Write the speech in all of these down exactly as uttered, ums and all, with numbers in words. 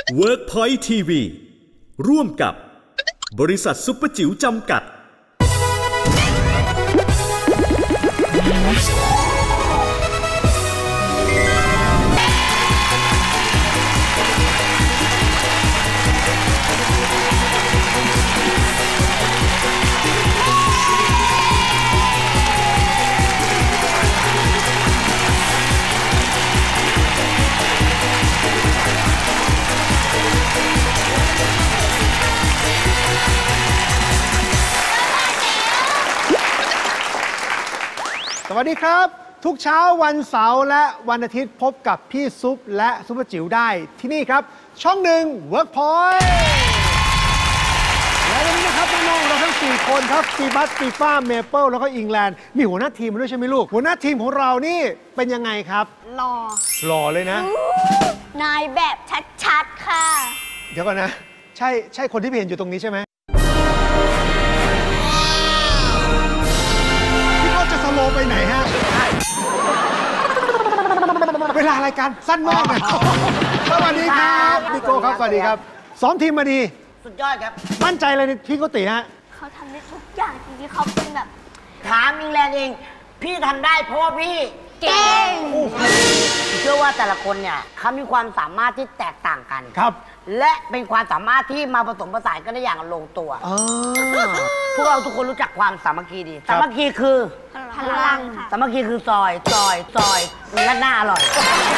WorkPoint ที วี ร่วมกับบริษัทซุปเปอร์จิ๋วจำกัดสวัสดีครับทุกเช้าวันเสาร์และวันอาทิตย์พบกับพี่ซุปและซุปเปอร์จิ๋วได้ที่นี่ครับช่องหนึ่ง WorkPoint และวันนี้นะครับน้องๆเราทั้งสี่คนครับฟีบัสฟีฟ้าเมเปิลแล้วก็อิงแลนด์มีหัวหน้าทีมมาด้วยใช่ไหมลูกหัวหน้าทีมของเรานี่เป็นยังไงครับหล่อหล่อเลยนะนายแบบชัดๆค่ะเดี๋ยวก่อนนะใช่ใช่คนที่เห็นอยู่ตรงนี้ใช่ไหมพี่ก็จะสโลว์ไปไหนฮะเวลารายการสั้นมากนะสวัสดีครับพี่โก้ครับสวัสดีครับซ้อมทีมมาดีสุดยอดครับมั่นใจเลยพี่โกติฮะเขาทำได้ทุกอย่างจริงๆเขาเป็นแบบถามอิงแลนด์เองพี่ทำได้เพราะว่าพี่เก่งเชื่อว่าแต่ละคนเนี่ยเขามีความสามารถที่แตกต่างกันครับและเป็นความสามารถที่มาผสมผสานกันได้อย่างลงตัวพวกเราทุกคนรู้จักความสามัคคีดีสามัคคีคือพลังค่ะสามัคคีคือซอยซอยซอยราดหน้าอร่อย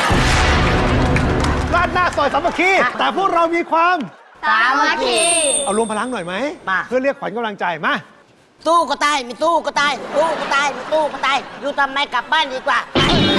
ราดหน้าซอยสามัคคีแต่พวกเรามีความสามัคคีเอารวมพลังหน่อยไหมมาเพื่อเรียกขวัญกำลังใจมาตู้ก็ตายมีตู้ก็ตายตู้ก็ตายมีตู้ก็ตายอยู่ทำไมกลับบ้านดีกว่า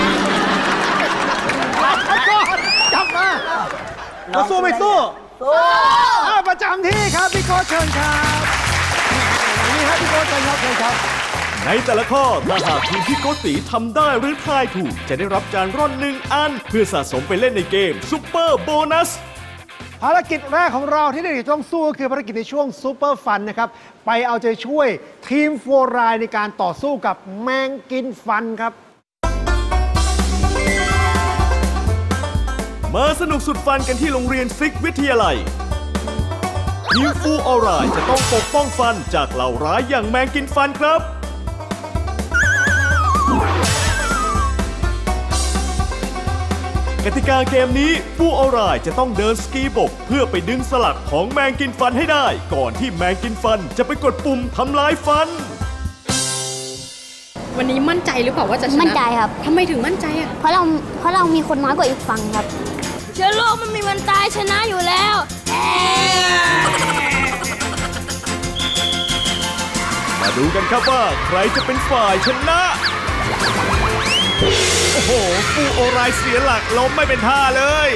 กลับมามาสู้ไม่สู้สู้ประจำที่ครับพี่โก้เชิญครับนี่ครับพี่โก้เชิญครับเชิญครับในแต่ละข้อถ้าหากทีมพี่โกติทำได้หรือทายถูกจะได้รับจานร่อนหนึ่งอันเพื่อสะสมไปเล่นในเกมซุปเปอร์โบนัสภารกิจแรกของเราที่เด็กๆต้องสู้ก็คือภารกิจในช่วงซูเปอร์ฟันนะครับไปเอาใจช่วยทีมฟัวรายในการต่อสู้กับแมงกินฟันครับมาสนุกสุดฟันกันที่โรงเรียนซิกวิทยาลัยทีมฟูออร่าจะต้องปกป้องฟันจากเหล่าร้ายอย่างแมงกินฟันครับกติกาเกมนี้ฟูออร่าจะต้องเดินสกีบกเพื่อไปดึงสลักของแมงกินฟันให้ได้ก่อนที่แมงกินฟันจะไปกดปุ่มทำลายฟันวันนี้มั่นใจหรือเปล่าว่าจะชนะมั่นใจครับทำไมถึงมั่นใจอ่ะเพราะเราเพราะเรามีคนน้อยกว่าอีกฝั่งครับเชื้อโรคมันมีวันตายชนะอยู่แล้วมาดูกันครับว่าใครจะเป็นฝ่ายชนะโอ้โหฟูโอไรเสียหลักล้มไม่เป็นท่าเลย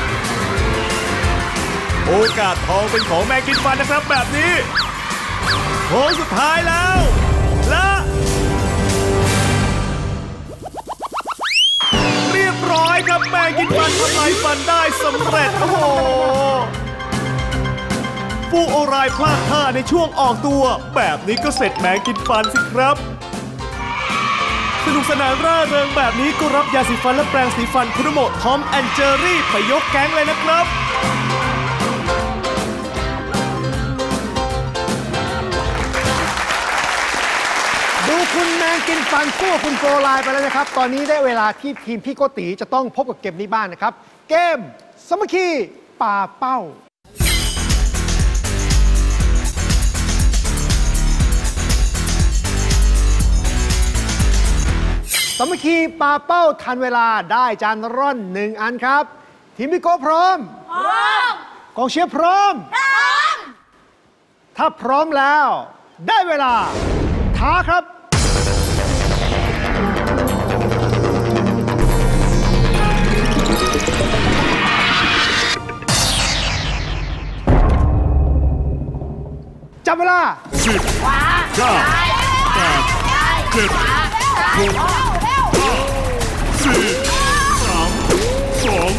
โอกาสทองเป็นของแมงกินฟันนะครับแบบนี้โค้งสุดท้ายแล้วและเรียบร้อยครับแมงกินฟันทำลายฟันได้สำเร็จโอ้โหฟูโอไรพลาดท่าในช่วงออกตัวแบบนี้ก็เสร็จแมงกินฟันสิครับสนุกสนานร่าเริงแบบนี้ก็รับยาสีฟันและแปรงสีฟันคุโดโมะทอมแอนด์เจอรี่ไปยกแก๊งเลยนะครับดูคุณแมงกินฟันสู้คุณโฟร์ไลน์ไปแล้วนะครับตอนนี้ได้เวลาที่ทีมพี่โกติจะต้องพบกับเกมนี้บ้างนะครับเกมสามัคคีปาเป้าสามัคคีปาเป้าทันเวลาได้จานร่อนหนึ่งอันครับทีมพี่โก้พร้อมพร้อมกองเชียร์พร้อมพร้อมถ้าพร้อมแล้วได้เวลาท้าครับจับเวลาสิบเก้าแปดเจ็ดหกสี่สามสอง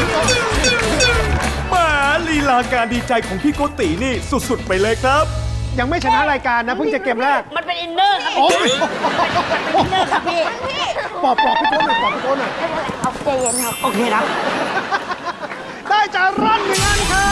แหมลีลาการดีใจของพี่โกตินี่สุดๆไปเลยครับยังไม่ชนะรายการนะเพิ่งจะเกมแรกมันเป็นอินเนอร์ครับโอ้ยอินเนอร์ครับพี่ปอบปอบพี่โก้หน่อยปอบพี่โก้หน่อยเอาใจเย็นครับโอเคครับได้จานร่อนหนึ่งอันครับ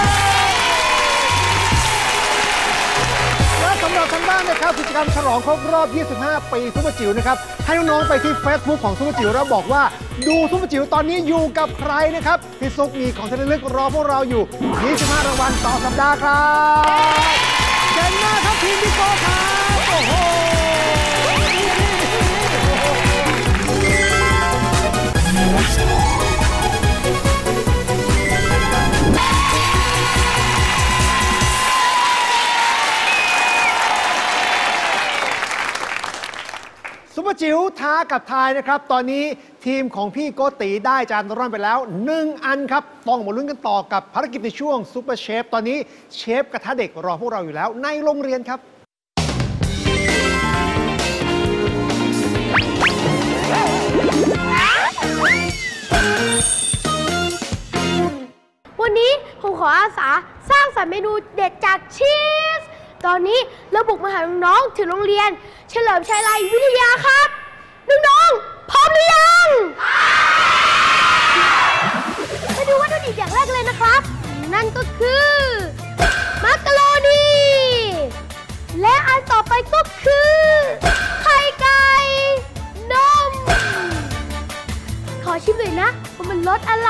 และสำหรับทางบ้านนะครับกิจกรรมฉลองครบรอบ ยี่สิบห้า ปีซุปเปอร์จิ๋วนะครับให้น้องๆไปที่ Facebook ของซุปเปอร์จิ๋วแล้วบอกว่าดูซุปเปอร์จิ๋วตอนนี้อยู่กับใครนะครับพี่ซุกมีของที่ระลึกรอพวกเราอยู่ ยี่สิบห้า รางวัลต่อสัปดาห์ครับเก่งมากครับทีมพี่โก้ครับโอ้โหซุปเปอร์จิ๋วท้ากับทายนะครับตอนนี้ทีมของพี่โกติได้จานร่อนไปแล้วหนึ่งอันครับต้องมาลุ้นกันต่อกับภารกิจในช่วงซุปเปอร์เชฟตอนนี้เชฟกระทะเด็กรอพวกเราอยู่แล้วในโรงเรียนครับวันนี้ผมขออาสาสร้างสรรค์เมนูเด็ดจากชีสตอนนี้เราบุกมาหาน้องๆถึงโรงเรียนเฉลิมชัยไลวิทยาครับน้องๆพร้อมหรือยังมาดูวัตถุดิบอย่างแรกเลยนะครับนั่นก็คือมักกะโรนีและอันต่อไปก็คือไข่ไก่นมขอชิมหน่อยนะว่ามันรสอะไร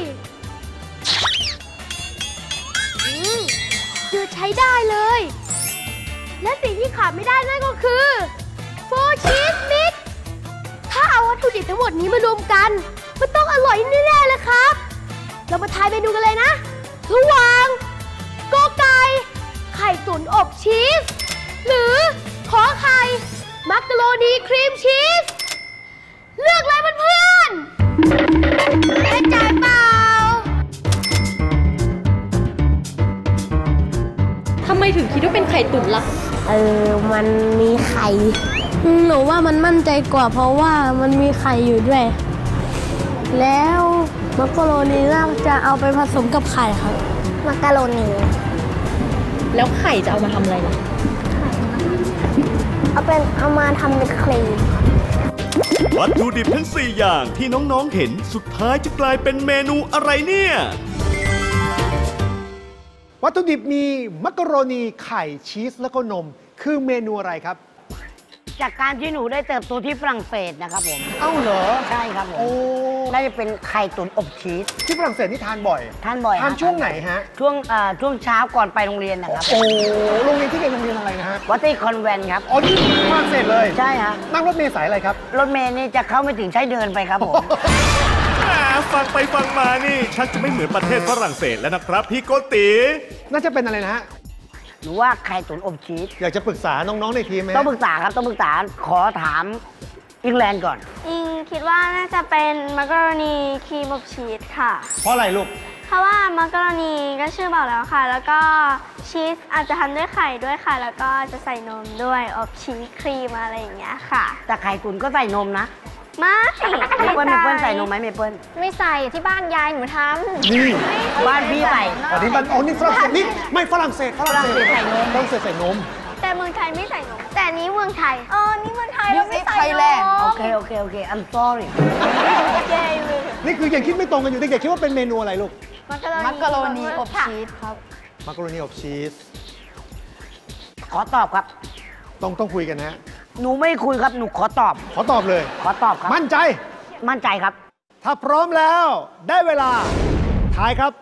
คือใช้ได้เลยและสิ่งที่ขาดไม่ได้นั่นก็คือโฟร์ชีสมิกซ์ถ้าเอาวัตถุดิบทั้งหมดนี้มารวมกันมันต้องอร่อยแน่ๆเลยครับเรามาทายเมนูกันเลยนะระหว่างกอไก่ไข่ตุ๋นอบชีสหรือขอไข่มักกะโรนีครีมชีสเลือกเลยเพื่อนๆแน่ใจเปล่าทำไมถึงคิดว่าเป็นไข่ตุ๋นล่ะเออมันมีไข่หนูว่ามันมั่นใจกว่าเพราะว่ามันมีไข่อยู่ด้วยแล้วมักกะโรนีน่าจะเอาไปผสมกับไข่ครับมักกะโรนีแล้วไข่จะเอามาทำอะไรล่ะเอาเป็นเอามาทำเป็นครีมวัตถุดิบทั้งสี่อย่างที่น้องๆเห็นสุดท้ายจะกลายเป็นเมนูอะไรเนี่ยวัตถุดิบมีมักกะโรนีไข่ชีสแล้วก็นมคือเมนูอะไรครับจากการที่หนูได้เติบโตที่ฝรั่งเศสนะครับผมเอ้าเหรอใช่ครับผมโอ้น่าจะเป็นไข่ตุ๋นอบชีสที่ฝรั่งเศสนี่ทานบ่อยทานบ่อยทานฮะช่วงไหนฮะช่วงเอ่อช่วงเช้าก่อนไปโรงเรียนนะครับโอ้โรงเรียนที่เป็นโรงเรียนอะไรนะฮะวัดตี้คอนแวนต์ครับอ๋อที่ฝรั่งเศสเลยใช่ฮะนั่งรถเมล์สายอะไรครับรถเมล์นี่จะเข้าไม่ถึงใช้เดินไปครับผมอ่าฟังไปฟังมานี่ชักจะไม่เหมือนประเทศฝรั่งเศสแล้วนะครับพี่โกติน่าจะเป็นอะไรนะฮะหนูว่าไข่ตุ๋นอบชีสอยากจะปรึกษาน้องๆในทีมไหมฮะต้องปรึกษาครับต้องปรึกษาขอถามอิงแลนด์ก่อนอิงคิดว่าน่าจะเป็นมักกะโรนีครีมอบชีสค่ะเพราะอะไรลูกเพราะว่ามักกะโรนีก็ชื่อบอกแล้วค่ะ แล้วก็ชีสอาจจะทำด้วยไข่ด้วยค่ะ แล้วก็จะใส่นมด้วยอบชีสครีมอะไรอย่างเงี้ยค่ะแต่ไข่ตุ๋นก็ใส่นมนะไม่เมเปิ้ลเมเปิ้ลใส่นมไหมเมเปิ้ลไม่ใส่ที่บ้านยายหนูทำนี่บ้านพี่ใส่อ๋อนี่มันอ๋อนี่ฝรั่งเศสนี่ไม่ฝรั่งเศสฝรั่งเศสฝรั่งเศสใส่นมฝรั่งเศสใส่นมแต่เมืองไทยไม่ใส่นม แต่นี้เมืองไทยเออนี่เมืองไทยเราไม่ใส่นมโอเคโอเคโอเค I'm sorry เย้เลยนี่คือยังคิดไม่ตรงกันอยู่เด็กๆคิดว่าเป็นเมนูอะไรลูกมักกะโรนีอบชีสครับมักกะโรนีอบชีสขอตอบครับต้องต้องคุยกันนะฮะหนูไม่คุยครับหนูขอตอบขอตอบเลยขอตอบครับมั่นใจมั่นใจครับถ้าพร้อมแล้วได้เวลาทายครับ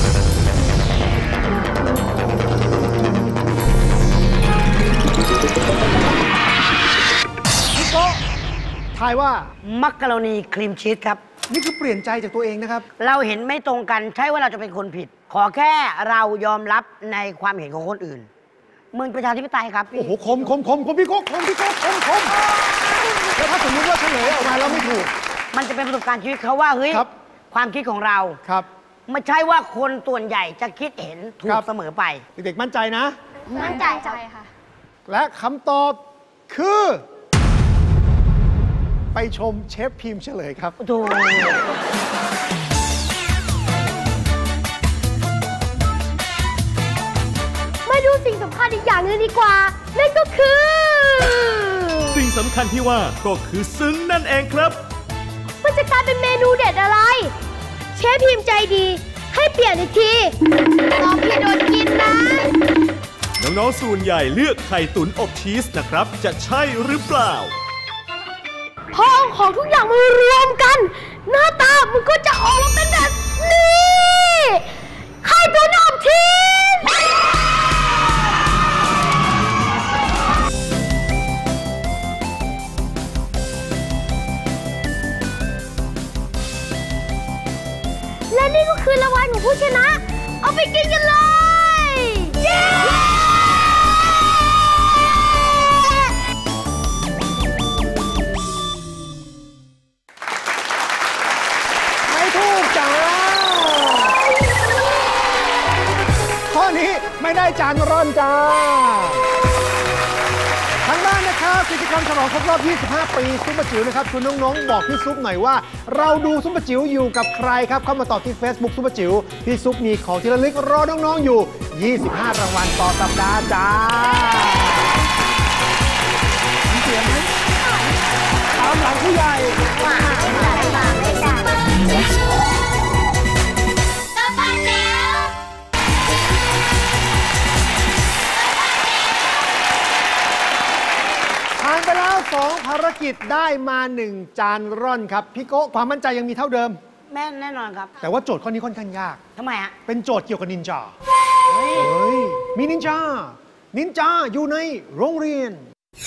พี่โก้ทายว่ามักกะโรนีครีมชีสครับนี่คือเปลี่ยนใจจากตัวเองนะครับเราเห็นไม่ตรงกันใช่ว่าเราจะเป็นคนผิด ขอแค่เรายอมรับในความเห็นของคนอื่นเมืองประชาธิปไตยครับพี่โอ้โหคมคมคมคมพี่โก้คมพี่โก้คมคมแล้วถ้าสมมติว่าเฉลยออกมาแล้วไม่ถูกมันจะเป็นประสบการณ์ชีวิตเขาว่าเฮ้ยครับความคิดของเราครับไม่ใช่ว่าคนส่วนใหญ่จะคิดเห็นถูครักบเสมอไปเด็กๆมั่นใจนะมั่นใจค่ะและคำตอบคือ ไปชมเชฟพิมพ์เฉลยครับถูกมาดูสิ่งสำคัญอีกอย่างนึงดีกว่านั่นก็คือสิ่งสำคัญที่ว่าก็คือซึ้งนั่นเองครับมันจะกลายเป็นเมนูเด็ดอะไรเชฟพิมพ์ใจดีให้เปลี่ยนอีกทีลองพี่โดนกินนะน้องๆส่วนใหญ่เลือกไข่ตุ๋นอบชีสนะครับจะใช่หรือเปล่าพอเอาของทุกอย่างมารวมกันหน้าตามันก็จะออกมาเป็นแบบนี้ไข่ตุ๋นอบชีสและนี่ก็คือรางวัลของผู้ชนะเอาไปกินกันเลยเย้ไม่ถูกจ้าข้อนี้ไม่ได้จานร่อนจ้าทางบ้านนะครับกิจกรรมฉลองครบรอบ ยี่สิบห้า ปีซุปเปอร์จิ๋วนะครับคุณน้องๆบอกพี่ซุปหน่อยว่าเราดูซุปเปอร์จิ๋วอยู่กับใครครับเข้ามาตอบที่ Facebook ซุปเปอร์จิ๋วพี่ซุปมีของที่ระลึกรอน้องๆอยู่ ยี่สิบห้า รางวัลต่อสัปดาห์จ้าเสียงไหมตามหลังผู้ใหญ่ว้าวผ่านไปแล้วสองภารกิจได้มาหนึ่งจานร่อนครับพี่โก้ความมั่นใจยังมีเท่าเดิมแม่แน่นอนครับแต่ว่าโจทย์ข้อนี้ค่อนข้างยากทำไมฮะเป็นโจทย์เกี่ยวกับนินจาเฮ้ยมีนินจานินจาอยู่ในโรงเรียน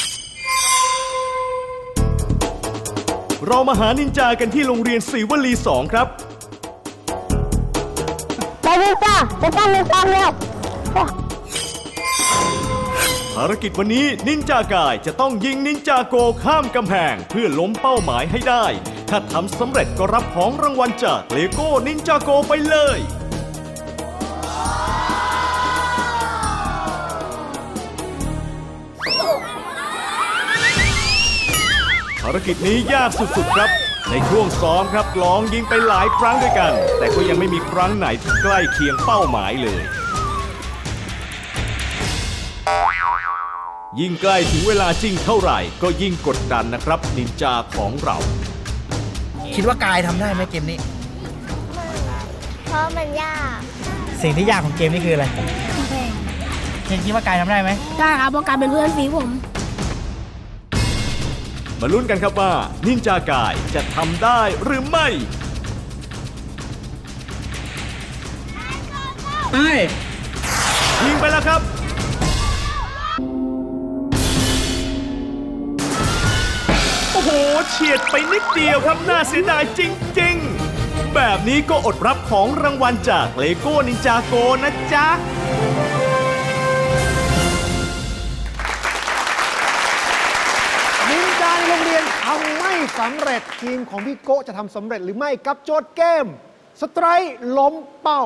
เรามาหานินจากันที่โรงเรียนศรีวลีสองครับไปนินจาจะต้องมีความเร็วภารกิจวันนี้นินจากายจะต้องยิงนินจาโกข้ามกำแพงเพื่อล้มเป้าหมายให้ได้ถ้าทำสำเร็จก็รับของรางวัลจากเลโก้นินจาโกไปเลยภารกิจนี้ยากสุดๆครับในช่วงซ้อมครับลองยิงไปหลายครั้งด้วยกันแต่ก็ยังไม่มีครั้งไหนที่ใกล้เคียงเป้าหมายเลยยิ่งใกล้ถึงเวลาจริงเท่าไหร่ก็ยิ่งกดดันนะครับนินจาของเราคิดว่ากายทำได้ไหมเกมนี้เพราะมันยากสิ่งที่ยากของเกมนี้คืออะไรเคนคิดว่ากายทำได้ไหมได้ครับเพราะกายเป็นเพื่อนฝีผมมาลุ้นกันครับว่านินจากายจะทำได้หรือไม่ไปยิงไปแล้วครับโอ้โหเฉียดไปนิดเดียวครับน่าเสียดายจริงๆแบบนี้ก็อดรับของรางวัลจากเลโก้นินจาโกนะจ๊ะนินจาในโรงเรียนทำไม่สำเร็จทีมของพี่โก้จะทำสำเร็จหรือไม่กับโจทย์เกมสไตร์ล้มเป้า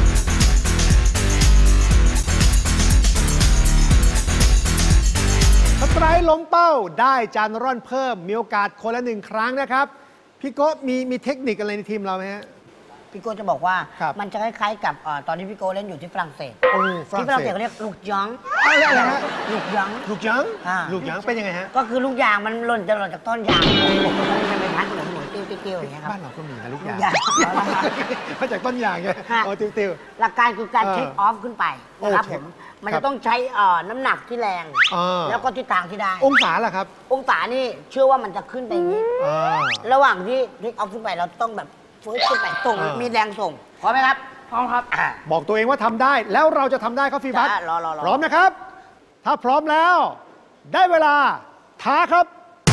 สไตร์ล้มเป้าได้จานร่อนเพิ่มมีโอกาสคนละหนึ่งครั้งนะครับพี่โก้มีมีเทคนิคอะไรในทีมเราไหมฮะพี่โก้จะบอกว่ามันจะคล้ายๆกับตอนที่พี่โก้เล่นอยู่ที่ฝรั่งเศสที่ฝรั่งเศสเขาเรียกลูกยองอะไรอะไรฮะลูกยองลูกยองลูกยองเป็นยังไงฮะก็คือลูกยางมันหล่นจะหล่นจากต้นยางมันเป็นพัดหมุนหมุนติ้วติ้วอย่างเงี้ยครับบ้านเราก็มีนะลูกยางมาจากต้นยางไงอ๋อติ้วติ้วหลักการคือการเทคออฟขึ้นไปนะครับผมมันจะต้องใช้น้ำหนักที่แรงแล้วก็ทิศทางที่ได้องศาล่ะครับองศานี่เชื่อว่ามันจะขึ้นไปอย่างนี้ระหว่างที่เทคออฟขึ้นไปเราต้องแบบฟื้นขึ้นไปส่งมีแรงส่งพร้อมไหมครับพร้อมครับบอกตัวเองว่าทำได้แล้วเราจะทำได้ครับฟีบัสพร้อมนะครับถ้าพร้อมแล้วได้เวลาท้าครับ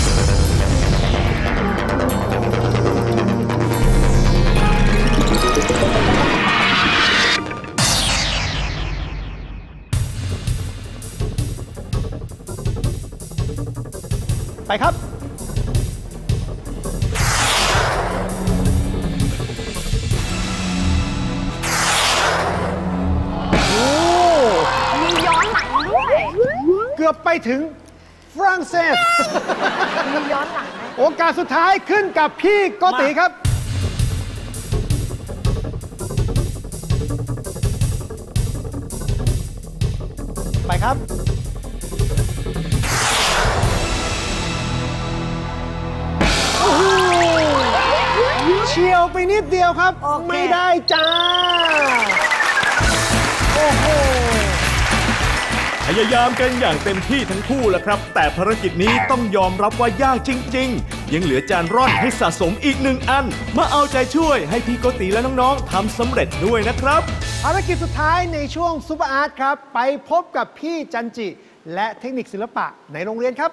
ไปครับมีย้อนหลังด้วยเกือบไปถึงฝรั่งเศสมีย้อนหลังโอกาสสุดท้ายขึ้นกับพี่โกติครับไปครับเฉียวไปนิดเดียวครับไม่ได้จ้าโอ้โหพยายามกันอย่างเต็มที่ทั้งคู่แหละครับแต่ภารกิจนี้ต้องยอมรับว่ายากจริงๆยังเหลือจานร่อนให้สะสมอีกหนึ่งอันมาเอาใจช่วยให้พี่โกติและน้องๆทำสำเร็จด้วยนะครับภารกิจสุดท้ายในช่วงซุปเปอร์อาร์ตครับไปพบกับพี่จันจิและเทคนิคศิลปะในโรงเรียนครับ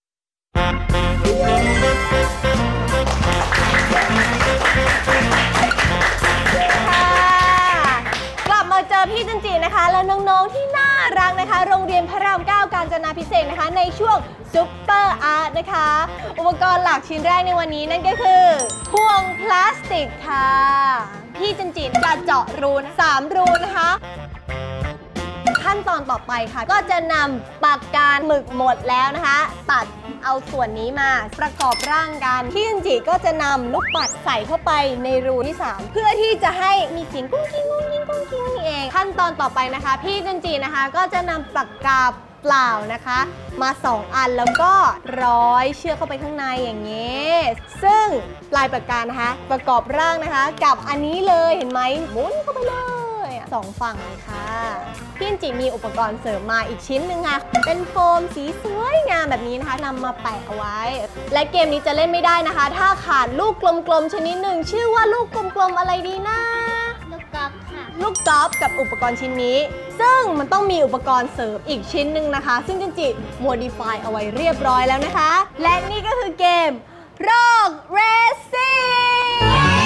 กลับมาเจอพี่จันจินะคะและน้องๆที่น่ารักนะคะโรงเรียนพระรามเก้ากาญจนาภิเษกนะคะในช่วงซุปเปอร์อาร์ตนะคะอุปกรณ์หลักชิ้นแรกในวันนี้นั่นก็คือห่วงพลาสติกค่ะพี่จันจิจะเจาะรูสามรูนะคะขั้นตอนต่อไปค่ะก็จะนำปากกาหมึกหมดแล้วนะคะตัดเอาส่วนนี้มาประกอบร่างกันพี่จันจิก็จะนำลูกปัดใส่เข้าไปในรูที่สามเพื่อที่จะให้มีเสียงกุ้งกิ้งกุ้งกิ้งกุ้งกิ้งนี่เองขั้นตอนต่อไปนะคะพี่จันจินะคะก็จะนำปากกาเปล่านะคะมาสองอันแล้วก็ร้อยเชือกเข้าไปข้างในอย่างนี้ซึ่งปลายปากกานะคะประกอบร่างนะคะกับอันนี้เลยเห็นไหมหมุนเข้าไปเลยสองฝั่งเลยค่ะพี่จันจิมีอุปกรณ์เสริมมาอีกชิ้นหนึ่งค่ะเป็นโฟมสีสวยงามแบบนี้นะคะนำมาแปะเอาไว้และเกมนี้จะเล่นไม่ได้นะคะถ้าขาดลูกกลมๆชนิดหนึ่งชื่อว่าลูกกลมๆอะไรดีนะลูกกอล์ฟค่ะลูกกอล์ฟกับอุปกรณ์ชิ้นนี้ซึ่งมันต้องมีอุปกรณ์เสริมอีกชิ้นหนึ่งนะคะซึ่งจันจิ modify เอาไว้เรียบร้อยแล้วนะคะและนี่ก็คือเกมรอกเรซซิ่ง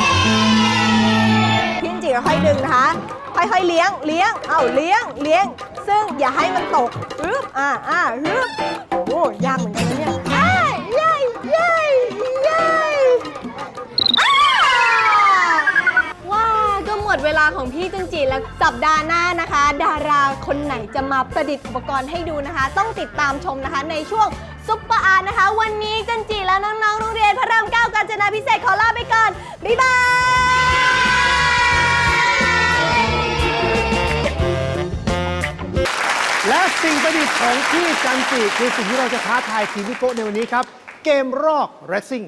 พี่จันจิค่อยๆดึงนะคะค่อยๆเลี้ยงเลี้ยงเอาเลี้ยงเลี้ยงซึ่งอย่าให้มันตกฮึบอ่าอ่าฮึบโอ้ยากเหมือนกันนะเนี่ยอ้าเย้เย้เย้อ้าว้าก็หมดเวลาของพี่จันจิแล้วสัปดาห์หน้านะคะดาราคนไหนจะมาประดิษฐ์อุปกรณ์ให้ดูนะคะต้องติดตามชมนะคะในช่วงซุปเปอร์อาร์ตนะคะวันนี้จันจิและน้องๆโรงเรียนพระรามเก้ากาญจนาภิเษกขอลาไปก่อนบ๊ายบายและสิ่งประดิษฐ์ของพี่จันจิคือสิ่งที่เราจะท้าทายทีมพี่โก้ในวันนี้ครับเกมรอกเรซซิ่ง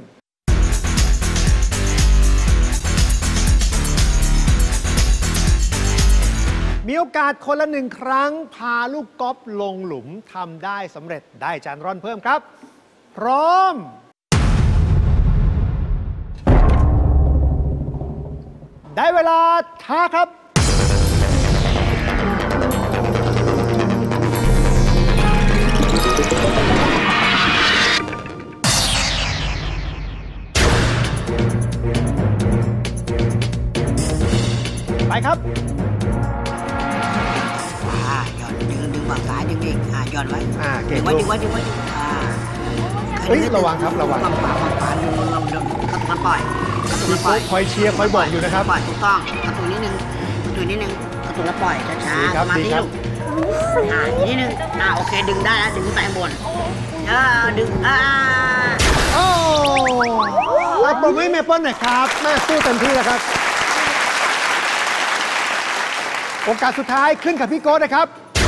มีโอกาสคนละหนึ่งครั้งพาลูกกอล์ฟลงหลุมทำได้สำเร็จได้จานร่อนเพิ่มครับพร้อมได้เวลาท้าครับไปครับอ่าหย่อนดึงดึงฝั่งซ้ายดึงอีกอ่าหย่อนไว้อ่าเก่งดึงไว้ดึงไว้ดึงไว้อ่าเฮ้ยระวังครับระวังฝั่งขวาฝั่งขวาดึงลงลงดึงมันปล่อยพี่โก้คอยเชียร์คอยบอกอยู่นะครับปล่อยถูกต้องกระตุกนิดนึงกระตุกนิดนึงกระตุกแล้วปล่อยช้าๆประมาณนี้ลูกอ่านิดนึงอ่าโอเคดึงได้แล้วดึงขึ้นไปข้างบนอ่าดึงอ่าโอ้รับปรบมือให้เมเปิ้ลหน่อยครับแม่สู้เต็มที่แล้วครับโอกาสสุดท้ายขึ้นกับพี่โก้นะครับ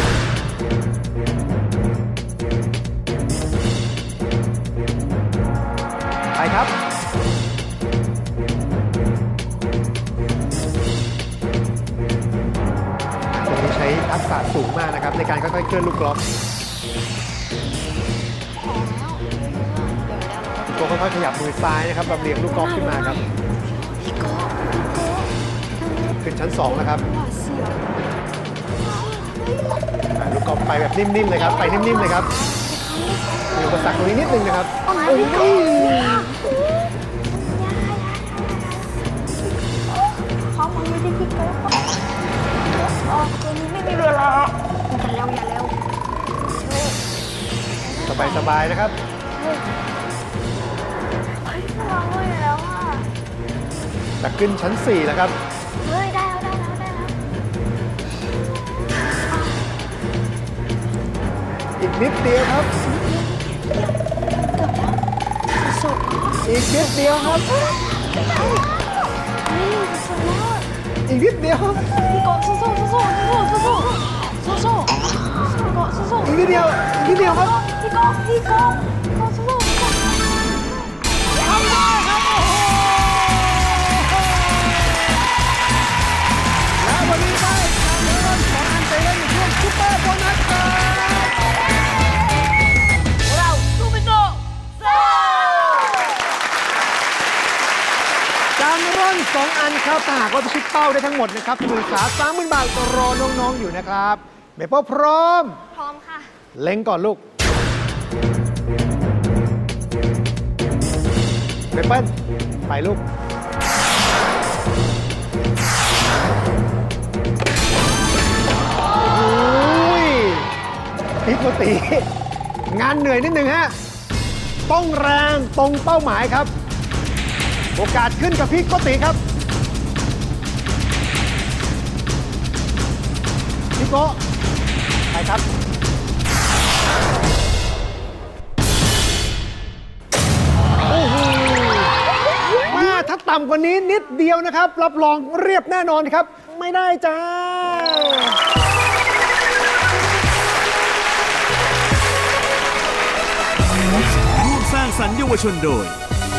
ไปครับตรงนี้ใช้ทักษะสูงมากนะครับในการค่อยๆเคลื่อนลูกกอล์ฟโก้ค่อยๆขยับมือซ้ายนะครับลำเลียงลูกกอล์ฟขึ้นมาครับขึ้นชั้นสองนะครับลูกกอล์ฟไปแบบนิ่มๆเลยครับไปนิ่มๆเลยครับมีอุปสรรคตรงนี้นิดนึงนะครับเขามองไม่ได้พี่โก้อ๋อตัวนี้ไม่มีเวลาอย่าเร็วอย่าเร็วสบายๆนะครับเฮ้ยเราไม่แล้วอ่ะจะขึ้นชั้นสี่แล้วครับเฮ้ยได้แล้วได้แล้วได้แล้วอีกนิดเดียวครับอีกนิดเดียวครับนี่สุดแล้วอีกนิดเดียวพี่โก้สู้สู้สู้สู้สู้สู้สู้สู้พี่โกสู้สู้อีกนิดเดียวอีกนิดเดียวครับพี่โกพี่โกพี่โกสู้สู้พี่โกทำได้ครับโอ้โหแล้ววันนี้ได้การเริ่มของอันเตเล่นในช่วงซุปเปอร์โบนัสครับเราสู้ไม่โตสู้การร่อนสองอันครับถ้าหากว่าจะชิดเป้าได้ทั้งหมดนะครับหมื่นสาสามหมื่นบาทรอน้องๆอยู่นะครับเมเปิลพร้อมพร้อมค่ะเล็งก่อนลูกเมเปิลไปลูกโอ้ยพี่โกติงานเหนื่อยนิดหนึ่งฮะต้องแรงตรงเป้าหมายครับ โอกาสขึ้นกับพี่โกติครับพี่โกไปครับโอ้โหมาถ้าต่ำกว่านี้นิดเดียวนะครับรับรองเรียบแน่นอนครับไม่ได้จ้าร่วมสร้างสรรค์เยาวชนโดย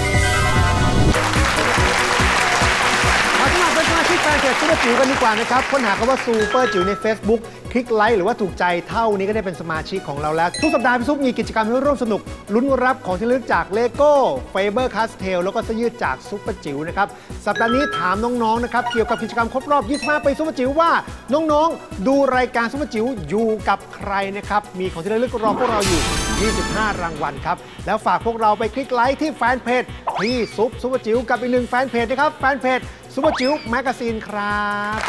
มาสมัครเป็นสมาชิกแฟนเพจซูเปอร์จิ๋วกันดีกว่านะครับค้นหาคำว่าซูเปอร์จิ๋วใน Facebook คลิกไลค์หรือว่าถูกใจเท่านี้ก็ได้เป็นสมาชิกของเราแล้ว ทุกสัปดาห์พี่ซุปมีกิจกรรมให้ร่วมสนุกลุ้นรับของที่ระลึกจากเลโก้เฟเบอร์คาสเทลแล้วก็เสื้อยืดจากซูเปอร์จิ๋วนะครับสัปดาห์นี้ถามน้องๆนะครับเกี่ยวกับกิจกรรมครบรอบยี่สิบห้าปีซูเปอร์จิ๋วว่าน้องๆดูรายการซูเปอร์จิ๋วอยู่กับใครนะครับมีของที่ระลึกรอพวกเราอยู่ยี่สิบห้ารางวัลครับแล้วฝากพวกเราไปคลิกไลค์ที่แฟนเพจที่ซุปซูเปอร์จิ๋วกับอีกหนึ่งแฟนเพจนะครับแฟนเพจซูเปอร์จิ๋วแมกกาซีนครับ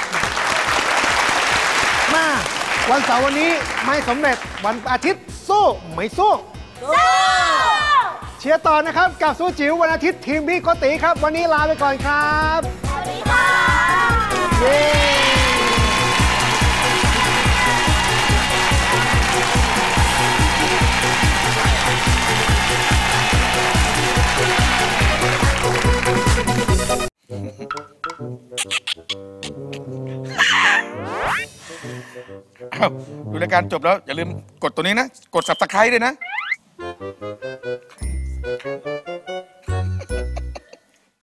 มาวันเสาร์วันนี้ไม่สำเร็จวันอาทิตย์สู้ไม่สู้เชียร์ต่อนะครับกับซูเปอร์จิ๋ววันอาทิตย์ทีมพี่โกติครับวันนี้ลาไปก่อนครับสวัสดีค่ะเย้อ้าวดูรายการจบแล้ว อย่าลืมกดตัวนี้นะ กด ซับสไครบ์ ด้วยนะ